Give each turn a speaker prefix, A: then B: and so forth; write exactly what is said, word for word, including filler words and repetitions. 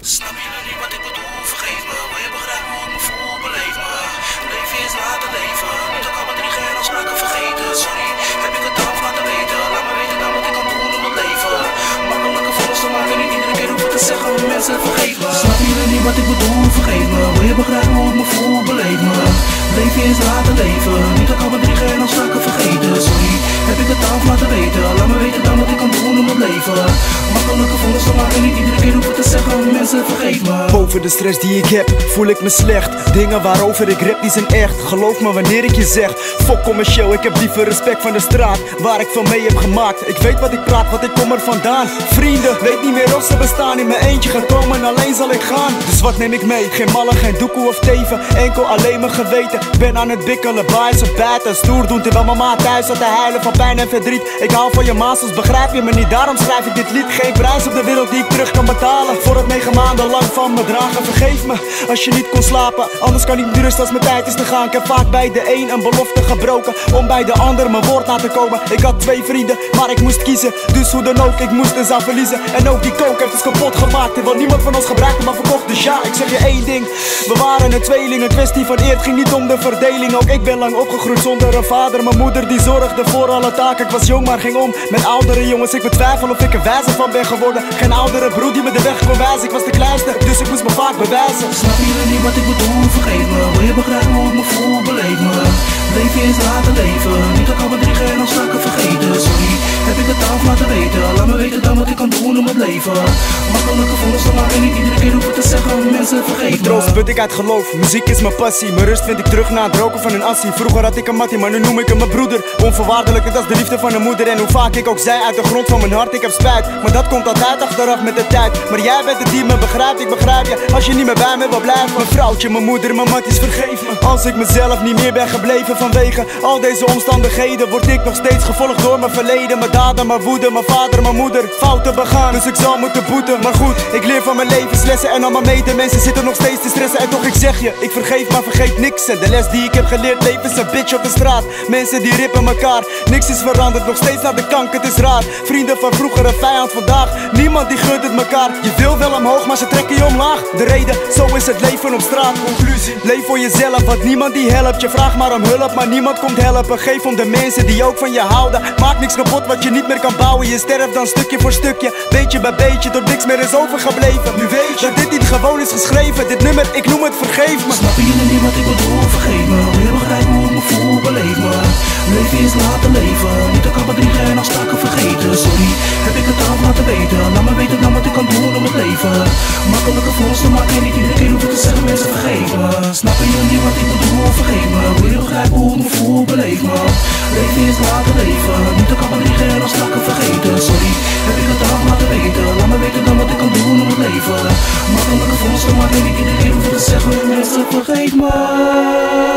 A: Snap je niet wat ik bedoel? Vergeet me, wil je begrijpen hoe ik me voel? Beleef me, leven is laten leven. Niet ook al met drie geen afspraken vergeten. Sorry, heb ik het dan laten weten? Laat me weten dan wat ik kan doen om het leven makkelijker voor ons te maken. Niet iedere keer hoef ik te zeggen, mensen vergeet me. Snap je niet wat ik bedoel? Vergeet me, wil je begrijpen hoe ik me voel? Beleef me, leven is laten leven. Niet ook al met drie geen afspraken vergeten. Sorry, heb ik het dan laten weten? Laat me weten dan wat ik kan doen om het leven makkelijker voor ons te maken. Niet iedere keer hoef ik te zeggen, mensen vergeet me.
B: Boven de stress die ik heb, voel ik me slecht. Dingen waarover ik rap, die zijn echt. Geloof me wanneer ik je zeg. Fuck commercieel, ik heb liever respect van de straat waar ik veel mee heb gemaakt. Ik weet wat ik praat, want ik kom er vandaan. Vrienden, weet niet meer of ze bestaan. In mijn eentje gekomen, alleen zal ik gaan. Dus wat neem ik mee? Geen mallen, geen doekoe of teven. Enkel alleen mijn geweten. Ben aan het bikkelen, bias of baten. Stoer doen terwijl mama thuis zat te huilen van pijn en verdriet. Ik hou van je mazels, begrijp je me niet? Daarom schrijf ik dit lied. Geen prijs op de wereld die ik terug kan betalen voor het negen maanden lang van me dragen. Vergeef me als je niet kon slapen, anders kan ik niet rusten als mijn tijd is te gaan. Ik heb vaak bij de een een belofte gebroken om bij de ander mijn woord na te komen. Ik had twee vrienden, maar ik moest kiezen. Dus hoe dan ook, ik moest eens aan verliezen. En ook die kook heeft ons kapot gemaakt. Terwijl niemand van ons gebruikte, maar verkocht. Dus ja, ik zeg je één ding, we waren een tweeling. Een kwestie van eer, het ging niet om de verdeling. Ook ik ben lang opgegroeid zonder een vader. Mijn moeder die zorgde voor alle taken. Ik was jong maar ging om met oudere jongens. Ik betwijfel of ik er wijzer van ben geworden. Geen oudere broer die me de weg kon wijzen. Ik was de kleinste, dus ik moest me vaak bewijzen.
A: Snap je niet wat ik bedoel? Vergeet me, wil je begrijpen hoe ik me voel? Beleef me, leven is laten leven. Niet ook al met drie geen afspraken vergeten. Sorry, heb ik het dan laten weten? Laat me weten dan wat ik kan doen om het leven makkelijker voor ons te maken. Niet iedere keer hoef ik te zeggen, mensen vergeet me.
B: Troost put ik uit geloof, muziek is mijn passie. Mijn rust vind ik terug na het roken van een assie. Vroeger had ik een mattie, maar nu noem ik hem mijn broeder. Onvoorwaardelijk, dat is de liefde van een moeder. En hoe vaak ik ook zei uit de grond van mijn hart, ik heb spijt. Maar dat komt altijd achteraf met de tijd. Maar jij bent het die me begrijpt, ik begrijp je. Als je niet meer bij me wil blijven. Mijn vrouwtje, mijn moeder, mijn matties, vergeef me. Als ik mezelf niet meer ben gebleven vanwege al deze omstandigheden, word ik nog steeds gevolgd door mijn verleden. Mijn daden, mijn woede, mijn vader, mijn moeder. Fouten begaan, dus ik zal moeten boeten. Maar goed, ik leer van mijn levenslessen en al mijn medemensen zitten nog steeds te stressen. En toch ik zeg je, ik vergeef maar vergeet niks. En de les die ik heb geleerd, leven is een bitch op de straat. Mensen die rippen elkaar, niks is veranderd, nog steeds naar de kank, het is raar. Vrienden van vroeger, een vijand vandaag, niemand die gunt het elkaar. Je wil wel omhoog, maar ze trekken je omlaag. De reden, zo is het leven op straat. Conclusie, leef voor jezelf, want niemand die helpt. Je vraagt maar om hulp, maar niemand komt helpen. Geef om de mensen die ook van je houden. Maak niks kapot wat je niet meer kan bouwen. Je sterft dan stukje voor stukje, beetje bij beetje, tot niks meer is overgebleven. Nu weet je dat dit niet gewoon is geschreven. Dit nummer, ik noem het vergeef me.
A: Snap je niet wat ik bedoel? Vergeet me, wil je begrijpen hoe ik me voel? Beleef me, leven is laten leven. Niet ook al met drie geen afspraken vergeten. Sorry, heb ik het al laten weten? Laat me weten dan wat ik kan doen om het leven makkelijker voor ons te maken. En niet iedere keer hoef ik te zeggen, mensen vergeet me. Snap je niet wat ik bedoel? Vergeet me, wil je begrijpen hoe ik me voel? Beleef me, leven is laten leven. Niet ook al met drie geen afspraken vergeten. Sorry, heb ik het al laten weten? Laat me weten dan wat ik kan doen om het leven makkelijker voor ons te maken. En niet iedere keer hoef ik te zeggen, mensen vergeet me.